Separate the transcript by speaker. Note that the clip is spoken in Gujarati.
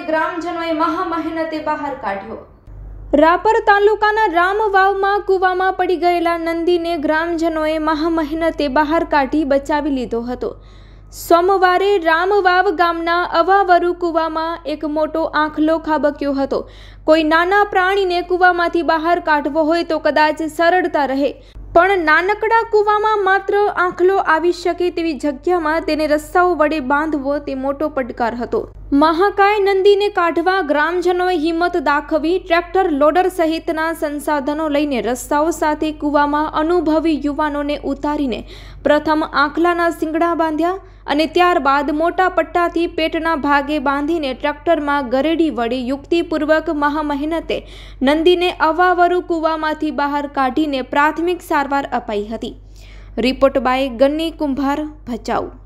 Speaker 1: ગ્રામજનોએ મહામહેનતે બહાર કાઢ્યો। રાપર તાલુકાના રામવાવમાં કૂવામાં પડી ગયેલા નંદીને ગ્રામજનોએ મહામહેનતે બહાર કાઢી બચાવી લીધો હતો। સોમવારે રામવાવ ગામના અવાવરુ કૂવામાં એક મોટો આંખલો ખાબક્યો હતો। કોઈ નાના પ્રાણીને કૂવામાંથી બહાર કાઢવો હોય તો કદાચ સરળતા રહે, પણ નાનકડા કૂવામાં માત્ર આંખલો આવી શકે તેવી જગ્યામાં તેને રસ્તાઓ વડે બાંધવો તે મોટો પડકાર હતો। મહાકાય નંદીને કાઢવા ગ્રામજનોએ હિંમત દાખવી ટ્રેક્ટર, લોડર સહિતના સંસાધનો લઈને રસ્તાઓ સાથે કૂવામાં અનુભવી યુવાનોને ઉતારીને પ્રથમ આંખલાના શિંગડા બાંધ્યા અને ત્યારબાદ મોટા પટ્ટાથી પેટના ભાગે બાંધીને ટ્રેક્ટરમાં ગરેડી વડે યુક્તિપૂર્વક મહામહેનતે નંદીને અવાવરુ કૂવામાંથી બહાર કાઢીને પ્રાથમિક સારવાર અપાઈ હતી। રિપોર્ટ બાય ગન્ની કુંભાર, ભચાઉ।